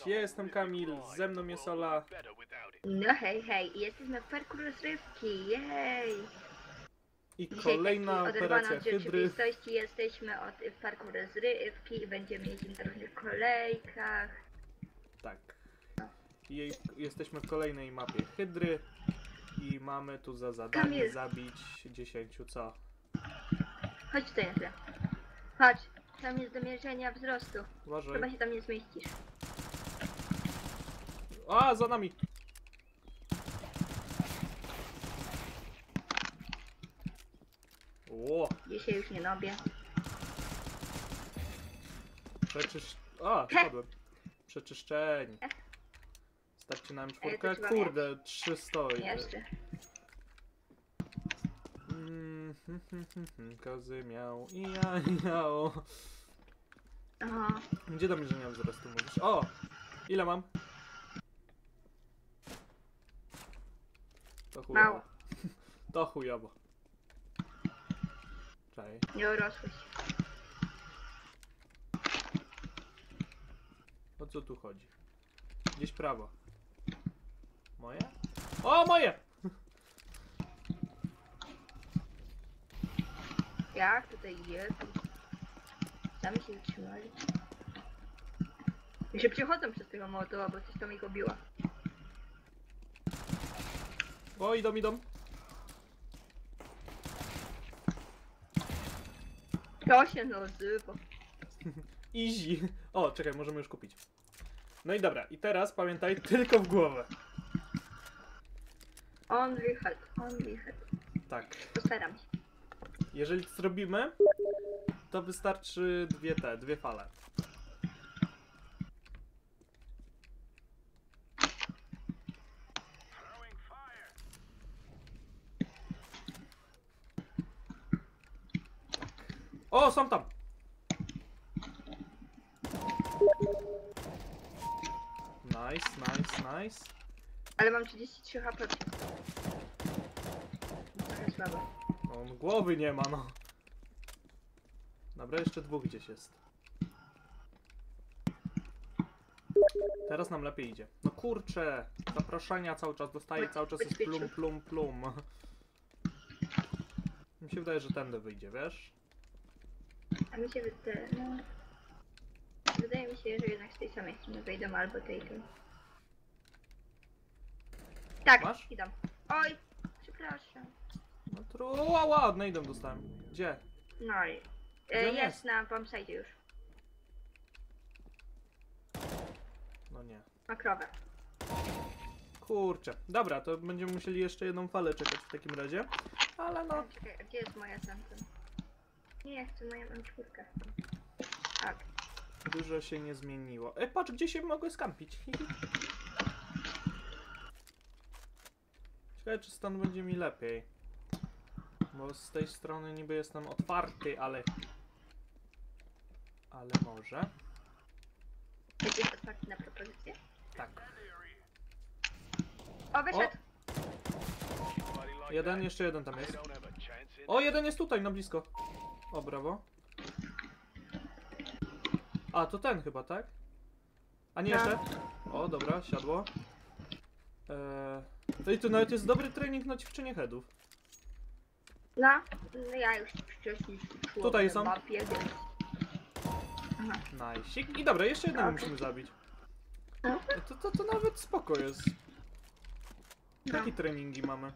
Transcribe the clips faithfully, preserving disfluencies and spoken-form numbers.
ja jestem Kamil, ze mną jest Ola. No hej, hej, i jesteśmy w parku rozrywki, jej! I Dzisiaj kolejna taki oderwany operacja od Hydry. rzeczywistości, jesteśmy od, w parku rozrywki i będziemy jeździć na różnych kolejkach. Tak. I jej, jesteśmy w kolejnej mapie Hydry. I mamy tu za zadanie Kamil. zabić dziesięciu co? Chodź tutaj na chwilę. Chodź, tam jest do mierzenia wzrostu. Uważaj. Chyba się tam nie zmieścisz. A, za nami! Ło! Dzisiaj już nie nobię. Przeczysz... A, spadłem. Przeczyszczeni. Starczy nam czwórkę? trzeba Kurde, trzy stoi. Jeszcze. Mm, hm, hm, hm, hm. Kozy miał i ja miał. Aha. Gdzie do mierzenia wzrostu mówisz? O! Ile mam? To chujowo. Mało. To chujowo. Czaj. Nie urosłeś. O co tu chodzi? Gdzieś prawo. Moje? O, moje! Jak tutaj jest? Sami się zatrzymali. I się przechodzą przez tego mołotowa, bo coś tam ich obiła. O, idą, idą. To się nazywa. Easy. O, czekaj, możemy już kupić. No i dobra, i teraz pamiętaj, tylko w głowę. Only head, only head. Tak. Postaram się. Jeżeli to zrobimy, to wystarczy dwie te, dwie fale. O, są tam! Nice, nice, nice. Ale mam trzydzieści trzy H P. Trochę słabo. On głowy nie ma, no. Dobra, jeszcze dwóch gdzieś jest. Teraz nam lepiej idzie. No kurczę, zaproszenia cały czas dostaję, cały czas jest plum, plum, plum. Mi się wydaje, że tędy wyjdzie, wiesz? A mi się wydaje, no... Wydaje mi się, że jednak z tej samej strony wejdą albo tej tej. Tak, Masz? idą. Oj, przepraszam. No tru... Ła, ładne idą dostałem. Gdzie? No i... Gdzie E, on jest jest? na bombsite już. No nie. Ma krowę. Kurczę. Dobra, to będziemy musieli jeszcze jedną falę czekać w takim razie. Ale no... A, czekaj, a gdzie jest moja tamten? Nie, ja chcę moją M cztery. Tak. Dużo się nie zmieniło. E, patrz, gdzie się mogę skampić. Ciekawe, czy stąd będzie mi lepiej. Bo z tej strony niby jestem otwarty, ale... Ale może. Jesteś otwarty na propozycję? Tak. O, wyszedł! Jeden, jeszcze jeden tam jest. O, jeden jest tutaj, na blisko. O, brawo. A, to ten chyba, tak? A nie, No. jeszcze? O, dobra, siadło. Eee... I tu nawet jest dobry trening na ćwiczenie headów. No, no ja już wcześniej czułem Tutaj na są. mapie, więc... Aha. Nice. I dobra, jeszcze jednego Okej. musimy zabić. No. To, to, to nawet spoko jest. No. Takie treningi mamy.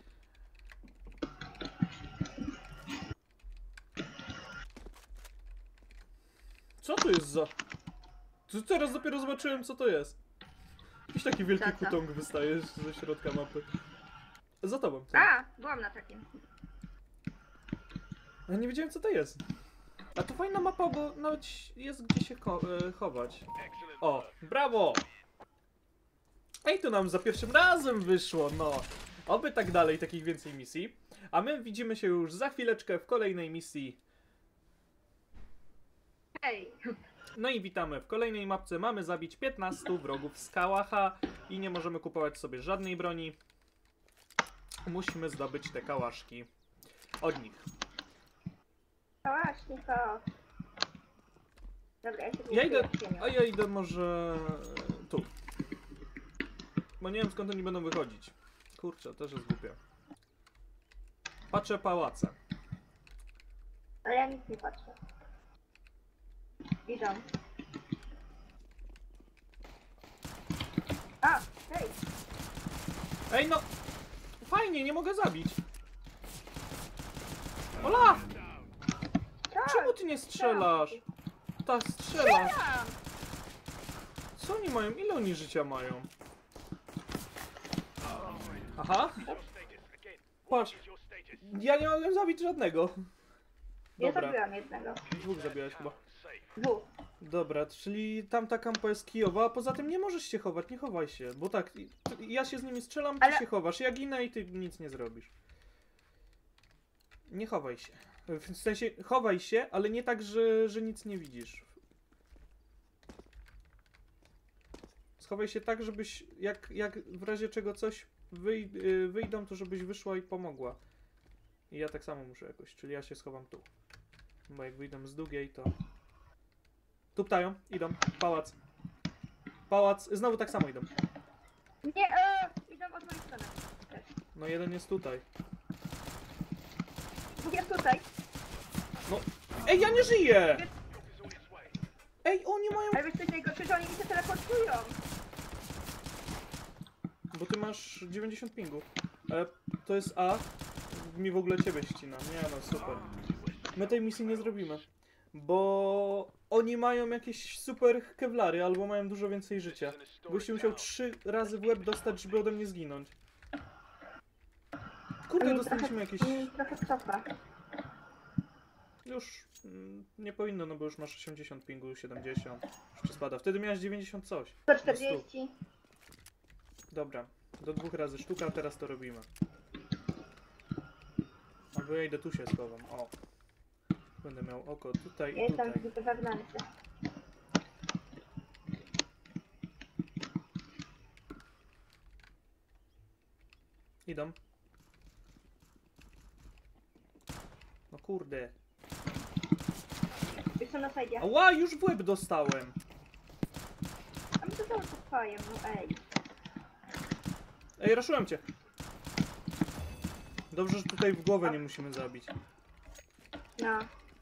Co to jest za... To teraz dopiero zobaczyłem, co to jest. Jakiś taki wielki Co, co? kutąg wystaje ze środka mapy. Za tobą. Co? A, byłam na takim. Ja nie wiedziałem, co to jest. A to fajna mapa, bo nawet jest gdzie się cho e, chować. O, brawo! Ej, to nam za pierwszym razem wyszło, no. Oby tak dalej, takich więcej misji. A my widzimy się już za chwileczkę w kolejnej misji. Hej! No i witamy w kolejnej mapce. Mamy zabić piętnastu wrogów z kałacha i nie możemy kupować sobie żadnej broni. Musimy zdobyć te kałaszki od nich. Kałaśnikow. Dobra, ja się Ja idę, w cieniu. a ja idę może Bo nie wiem skąd oni będą wychodzić. Kurczę, też jest głupie. Patrzę pałace. Ale ja nic nie patrzę. Idą. A, hej! Ej no! Fajnie, nie mogę zabić. Ola! Tak, Czemu ty nie strzelasz? Tak, strzelasz. strzelam! Co oni mają? Ile oni życia mają? Aha. Patrz. Ja nie mogłem zabić żadnego. Ja Dobra. zabiłam jednego. Dwóch zabiłeś chyba. Dwóch. Dobra, czyli tamta kampa jest kijowa, a poza tym nie możesz się chować, nie chowaj się, bo tak, i- ty- ja się z nimi strzelam, ty Ale- się chowasz, ja ginę i ty nic nie zrobisz. Nie chowaj się. W sensie, chowaj się, ale nie tak, że, że nic nie widzisz. Schowaj się tak, żebyś, jak, jak w razie czego coś wyj y, wyjdą, to żebyś wyszła i pomogła. I ja tak samo muszę jakoś, czyli ja się schowam tu. Bo jak wyjdą z długiej, to... Tu ptają, idą, pałac. Pałac, znowu tak samo idą. Nie, e, idą od mojej strony. Też. No jeden jest tutaj. Jest tutaj. Ej, ja nie żyję! Ej, oni mają... Ale wiesz coś najgorsze, że oni mi się teleportują. Bo ty masz dziewięćdziesiąt pingu. Ale to jest A. Mi w ogóle ciebie ścina. Nie no, super. My tej misji nie zrobimy. Bo oni mają jakieś super kewlary, albo mają dużo więcej życia. Gościu musiał trzy razy w łeb dostać, żeby ode mnie zginąć. Kurde, Oni dostaliśmy trochę, jakieś... oni trochę cofa. Już mm, nie powinno, no bo już masz osiemdziesiąt pingu, siedemdziesiąt. Jeszcze spada. Wtedy miałeś dziewięćdziesiąt coś. sto czterdzieści. Dobra, do dwóch razy sztuka, teraz to robimy. Albo ja idę tu się schowam, o. Będę miał oko tutaj i Jestem tutaj. w wewnętrznie. Idą. No kurde. Jestem na sajdzie. Ała, już w łeb dostałem. A my to cały czas fajem, no ej. Ej, raszyłem cię. Dobrze, że tutaj w głowę nie musimy zabić. No.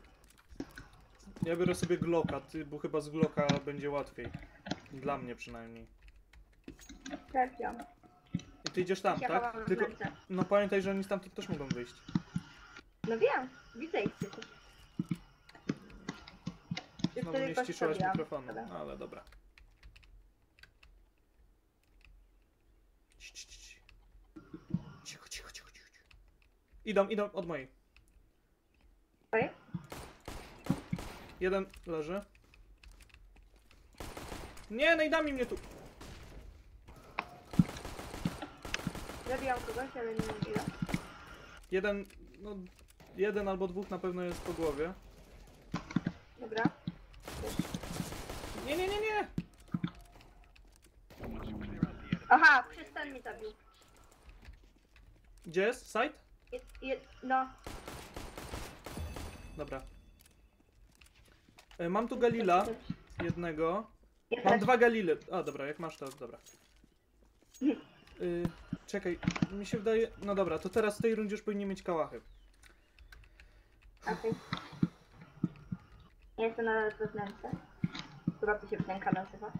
Ja biorę sobie Glocka, ty, bo chyba z Glocka będzie łatwiej. Dla mnie przynajmniej. Trafiam. I ty idziesz tam, Ja tak? chowam Tylko, ręce. no pamiętaj, że oni stamtąd też mogą wyjść. No wiem, widzę ich przecież. Już Znowu nie tylko ściszyłaś zrobiłam. mikrofonu, Dobra. no, ale dobra. Cii, cii, cii. Cicho, cicho, cicho, cicho. Idą, idą od mojej. Okej. Jeden leży. Nie, najdami mnie tu. Zabiłam kogoś, ale nie wiem ile. Jeden, no, jeden albo dwóch na pewno jest po głowie. Dobra. Nie, nie, nie, nie. Aha, przez ten mi zabił. Gdzie jest? Side? Jest, jest, no. Dobra. E, Mam tu Galila, jednego. Ja Mam też. dwa Galile. A, dobra, jak masz to, dobra. Y, czekaj, mi się wydaje... No dobra, to teraz w tej rundzie już powinni mieć kałachy. Okej. Ja jestem nadal wewnętrznie. Chyba to się wnęka nazywa.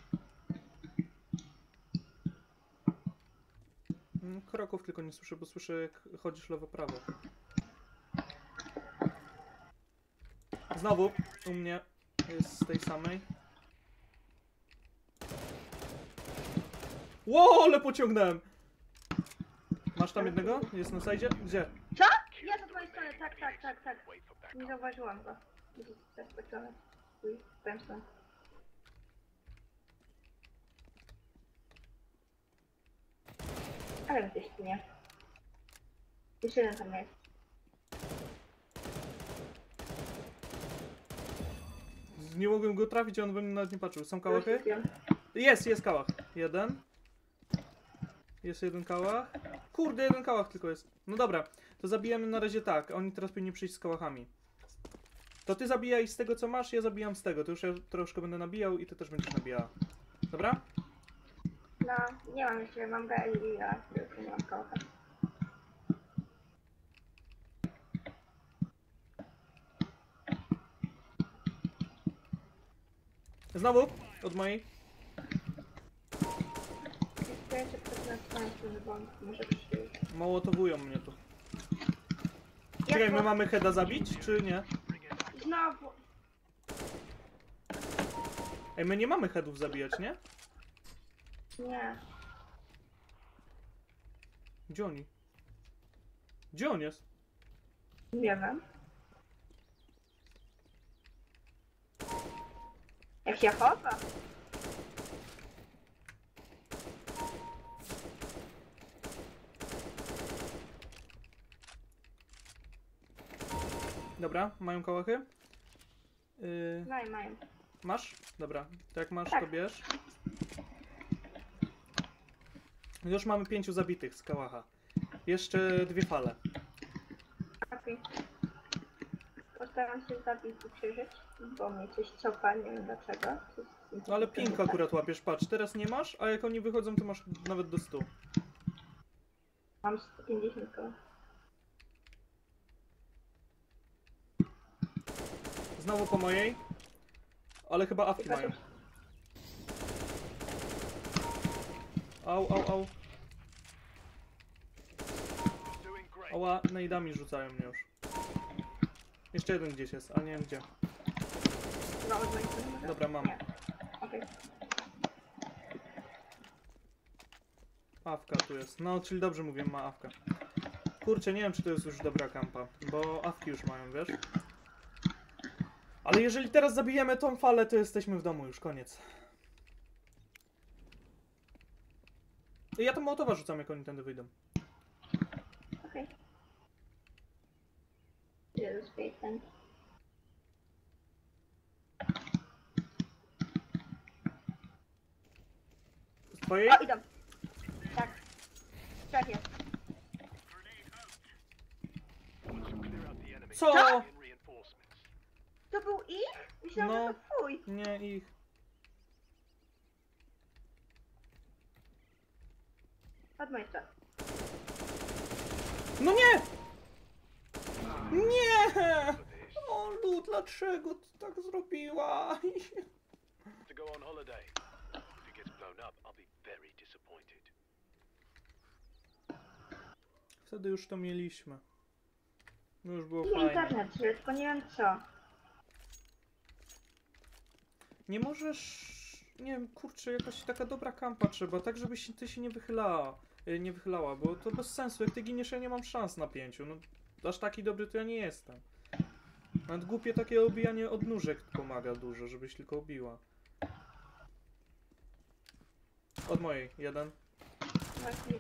Mm, Kroków tylko nie słyszę, bo słyszę jak chodzisz lewo-prawo. Znowu u mnie jest z tej samej. Ło, ale pociągnąłem! Masz tam jednego? Jest na sajdzie? Gdzie? Co? Ja za twojej strony, tak, tak, tak, tak. Nie zauważyłam go. Zaskoczony. Uj, powiem stąd. Ale my też tu nie. Jeszcze jeden tam jest. Nie mogłem go trafić, a on we mnie nawet nie patrzył. Są kałachy? Już wiem. Jest, jest kałach. Jeden. Jest jeden kałach. Kurde, jeden kałach tylko jest. No dobra, to zabijamy na razie tak. Oni teraz powinni przyjść z kałachami. To ty zabijaj z tego co masz, ja zabijam z tego. To już ja troszkę będę nabijał i ty też będziesz nabijała. Dobra? No, nie mam jeszcze, mam G i ja tylko nie mam kocha. Znowu? Od mojej? Jeszcze jeszcze ktoś na swoją stronę, bo on może przyjść. Mołotowują mnie tu. Czekaj, my mamy heada zabić, czy nie? Znowu! Ej, my nie mamy headów zabijać, nie? Nie. Gdzie oni? Gdzie on jest? Nie wiem. Jak się chowa? Dobra, mają kołachy? Yy, Mają, mają. masz? Dobra, to jak masz, Tak. to bierz. Już mamy pięciu zabitych z kałacha. Jeszcze dwie fale. Okej. Postaram się zabić i przeżyć, bo mnie coś cofa, nie wiem dlaczego. Coś, coś No ale ping akurat łapiesz, patrz, teraz nie masz, a jak oni wychodzą, to masz nawet do stu. Mam sto pięćdziesiąt koło. Znowu po mojej. Ale chyba awki mają. Au, au, au. Ała, najdami rzucają mnie już. Jeszcze jeden gdzieś jest, ale nie wiem gdzie. Chyba od mojej strony może? Dobra, mam. Nie. Okej. Awka tu jest. No, czyli dobrze mówię, ma awka. Kurczę, nie wiem, czy to jest już dobra kampa, bo awki już mają, wiesz? Ale jeżeli teraz zabijemy tą falę, to jesteśmy w domu już, koniec. I ja to mołotowa rzucam, jak oni tędy wyjdą. Okej. Idę do swojej ten. Z twojej? O, idą! Tak. Tak jest. Co? To był ich? Myślałam, No. że to twój. Nie, ich. Od mojej strony. No nie! Nie! O, Lu, dlaczego ty tak zrobiła? To go on holiday. If it gets blown up, I'll be very disappointed. Wtedy już to mieliśmy. No już było I fajnie. internet, że tylko nie wiem co. Nie możesz... Nie wiem, kurczę, jakaś taka dobra kampa trzeba, tak żebyś ty się nie wychylała. y, Nie wychylała, bo to bez sensu. Jak ty giniesz, ja nie mam szans na pięciu. No, aż taki dobry to ja nie jestem. Nawet głupie takie obijanie od nóżek pomaga dużo, żebyś tylko obiła. Od mojej, jeden. Właśnie.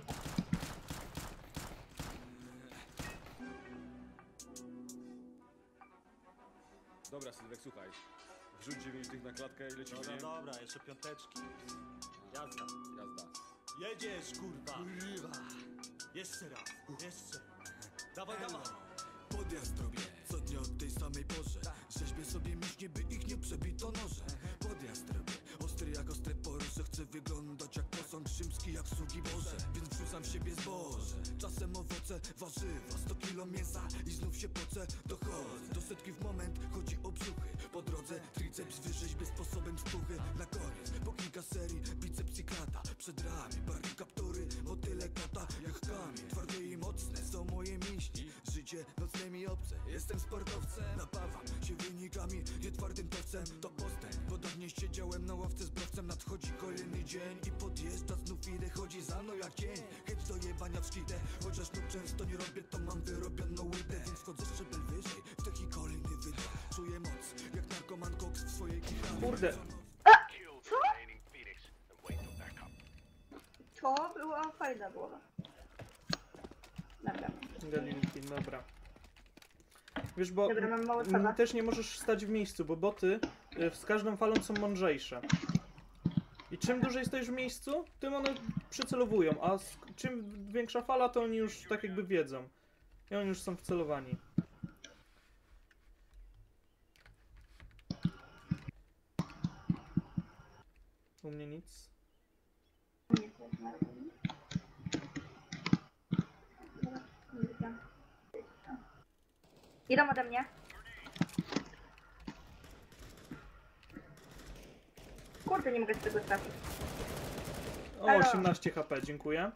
Dobra, Sylwek, słuchaj. Wrzuć dziewięć tych na klatkę i lecimy. Dobra, nie? dobra, jeszcze piąteczki. Jazda. Jazda. Jedziesz, kurwa. Kurwa. Jeszcze raz, jeszcze. Dawaj, dawaj. Podjazd robię, co dnia od tej samej porze. Rzeźbię sobie mięśnie, by ich nie przebito noże. Podjazd robię, ostry jak ostre Porsche. Chcę wyglądać jak posąg rzymski, jak sługi Boże. Więc wrzucam w siebie zboże. Czasem owoce, warzywa, sto kilo mięsa i znów się pocę. Dochodzę do setki w moment, chodzi o brzuchy. Po drodze triceps wyrzeźbię sposobem stuchy. Na koniec, po kilka serii, biceps i klata. Przed ramię, barki kaptury, motyle kata. Jak kamień, twarde i mocne są moje mięśnie. Życie nocne mi obce, jestem sportowcem. Napawam się wynikami, nie twardym towcem. To postęp, bo dawniej siedziałem na ławce z browcem. Nadchodzi kolejny dzień i podjeżdża znów idę. Chodzi za mną jak cień, chęć do jebania w szkidę. Chociaż no często nie robię, to mam wyrobioną łydę. Więc wchodzę szczebel wyżej, w taki kolejny wydech. Czuję moc, jak narkoman koks w swojej kichanie. Kurde. Kill the Co? remaining Phoenix and wait for backup. To była fajna głowa. Dobra. Galinki, dobra. Wiesz, bo Dobra, mam mało m- słowa. też nie możesz stać w miejscu, bo boty y, z każdą falą są mądrzejsze. I czym dłużej stoisz w miejscu, tym one przycelowują, a z, czym większa fala, to oni już tak jakby wiedzą. I oni już są wcelowani. U mnie nic. Nie, to jest marło. Dobra, nie widziałam. Idą ode mnie. Kurde, nie mogę z tego trafić. O, Halo. osiemnaście H P, dziękuję.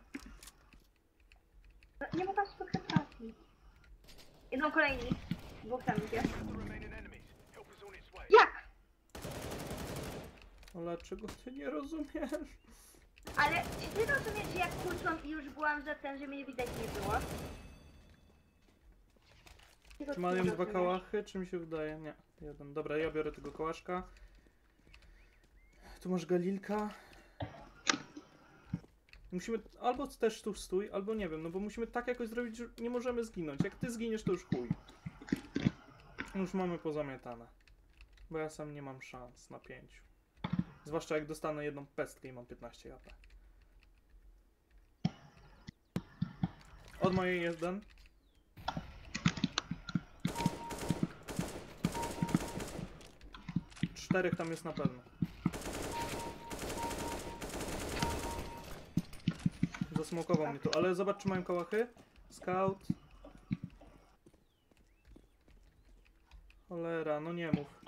No, nie mogę z tego trafić. Idą kolejni. Dwóch tam idzie. Remaining enemies. Help is on its way. Jak? Ale czego ty nie rozumiesz? Ale czy ty rozumiesz, że jak kłócą i już byłam za ten, że mnie widać nie było? Tego Czy ty mają nie dwa rozumiesz. kałachy, czy mi się wydaje? Nie, jeden. Dobra, ja biorę tego kałaszka. Tu masz Galilka. Musimy albo też tu stój, albo nie wiem, no bo musimy tak jakoś zrobić, że nie możemy zginąć. Jak ty zginiesz, to już chuj. Już mamy pozamiatane. Bo ja sam nie mam szans na pięciu. Zwłaszcza jak dostanę jedną pestkę i mam piętnaście H P. Od mojej jeden. Czterech tam jest na pewno. Zasmokował mnie tu, ale zobacz, czy mają kałachy. Scout. Cholera, no nie mów.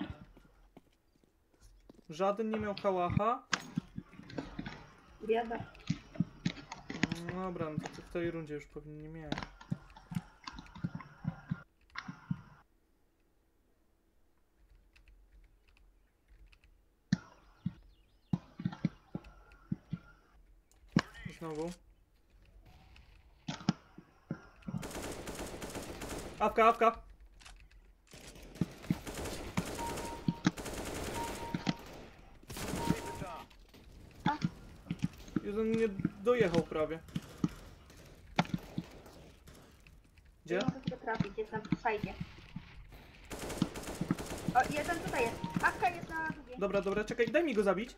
Żaden nie miał kałacha. Biada. No dobra, no to w tej rundzie już powinni mieć. Znowu. Awka, awka! Jeden nie dojechał prawie. Gdzie? Nie mogę tego trafić, jest na sajdzie. O, jeden tutaj jest. Awka jest na drugiej. Dobra, dobra, czekaj, daj mi go zabić.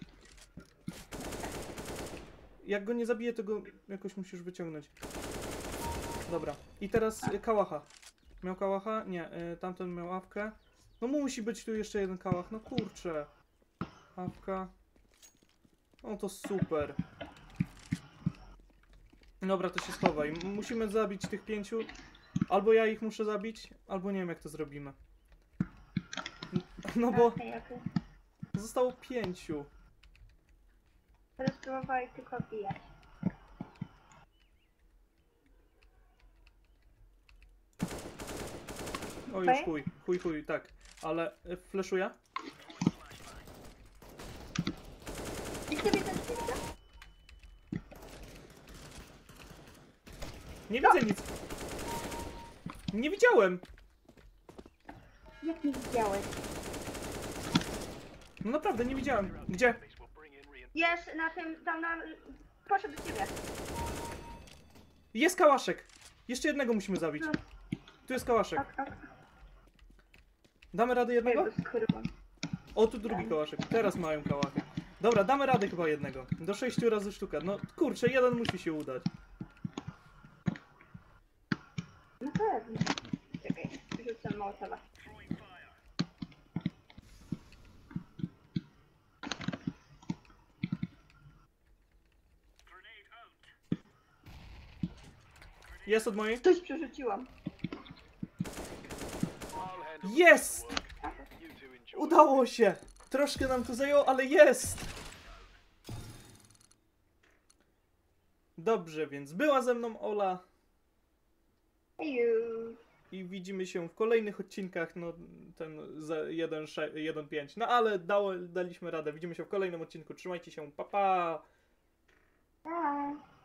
Jak go nie zabiję, to go jakoś musisz wyciągnąć. Dobra. I teraz y, kałacha. Miał kałacha? Nie, y, tamten miał awkę. No musi być tu jeszcze jeden kałach, no kurczę. Awka. No to super. Dobra, to się schowaj. M- Musimy zabić tych pięciu. Albo ja ich muszę zabić, albo nie wiem jak to zrobimy. N- No bo Okej, okej. zostało pięciu. Będę spróbował ich tylko bijać. O już Okej. chuj, chuj, chuj, tak. Ale y, fleszuję? I sobie ten widzę? Nie widzę nic. Nie widziałem. Jak nie widziałeś? No naprawdę, nie widziałem. Gdzie? Enemies will bring in reinforcements. Jest na tym, tam na... Poszedł do ciebie. Jest kałaszek. Jeszcze jednego musimy zabić. No. Tu jest kałaszek. Ok, ok. Damy radę jednego? Jego skórą. O, tu drugi kałaszek. Teraz mają kałachy. Dobra, damy radę chyba jednego. Do sześciu razy sztuka. No kurczę, jeden musi się udać. No pewnie. Czekaj, rzucę mołotowa. Jest od mojej? Coś przerzuciłam. I'll handle Jest! the work. You two enjoy. Udało się! Troszkę nam to zajęło, ale jest! Dobrze, więc była ze mną Ola Eju. i widzimy się w kolejnych odcinkach, no ten za jeden pięć. No ale dało, daliśmy radę. Widzimy się w kolejnym odcinku. Trzymajcie się, pa pa! Pa.